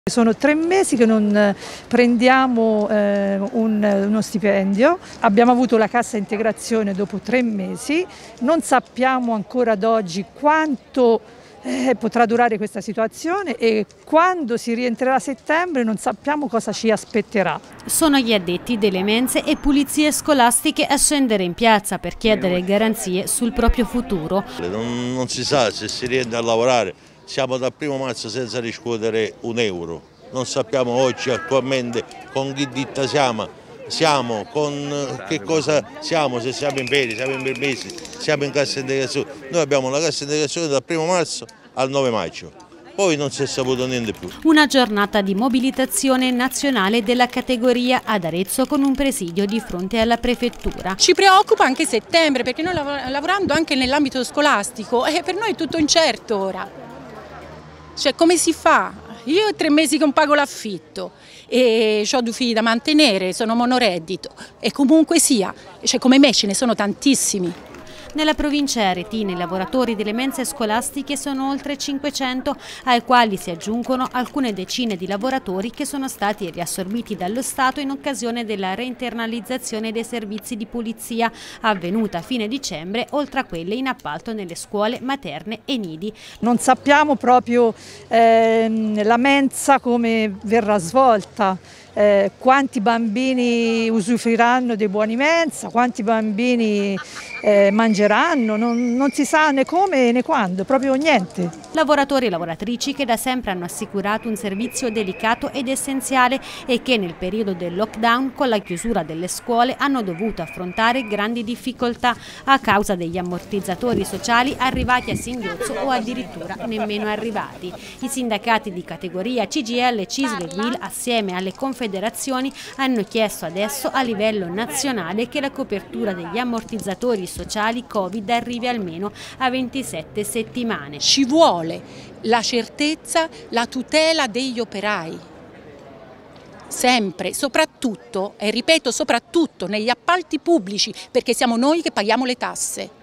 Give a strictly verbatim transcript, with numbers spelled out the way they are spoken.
Sono tre mesi che non prendiamo eh, un, uno stipendio, abbiamo avuto la cassa integrazione dopo tre mesi, non sappiamo ancora ad oggi quanto eh, potrà durare questa situazione e quando si rientrerà a settembre non sappiamo cosa ci aspetterà. Sono gli addetti delle mense e pulizie scolastiche a scendere in piazza per chiedere garanzie sul proprio futuro. Non, non si sa se si rientra a lavorare. Siamo dal primo marzo senza riscuotere un euro, non sappiamo oggi attualmente con che ditta siamo, siamo con che cosa siamo, se siamo in ferie, siamo in permessi, siamo in cassa integrazione. Noi abbiamo la cassa integrazione dal primo marzo al nove maggio, poi non si è saputo niente più. Una giornata di mobilitazione nazionale della categoria ad Arezzo con un presidio di fronte alla prefettura. Ci preoccupa anche settembre perché noi lavorando anche nell'ambito scolastico, eh, per noi è tutto incerto ora. Cioè, come si fa? Io ho tre mesi che non pago l'affitto e ho due figli da mantenere, sono monoreddito e comunque sia, cioè, come me ce ne sono tantissimi. Nella provincia aretina i lavoratori delle mense scolastiche sono oltre cinquecento, ai quali si aggiungono alcune decine di lavoratori che sono stati riassorbiti dallo Stato in occasione della reinternalizzazione dei servizi di pulizia avvenuta a fine dicembre, oltre a quelle in appalto nelle scuole materne e nidi. Non sappiamo proprio eh, la mensa come verrà svolta. Eh, quanti bambini usufruiranno dei buoni mensa, quanti bambini eh, mangeranno, non, non si sa né come né quando, proprio niente. Lavoratori e lavoratrici che da sempre hanno assicurato un servizio delicato ed essenziale e che nel periodo del lockdown con la chiusura delle scuole hanno dovuto affrontare grandi difficoltà a causa degli ammortizzatori sociali arrivati a singhiozzo o addirittura nemmeno arrivati. I sindacati di categoria C G I L, C I S L e U I L assieme alle confederazioni hanno chiesto adesso a livello nazionale che la copertura degli ammortizzatori sociali Covid arrivi almeno a ventisette settimane. Ci vuole la certezza, la tutela degli operai, sempre, soprattutto, e ripeto soprattutto negli appalti pubblici, perché siamo noi che paghiamo le tasse.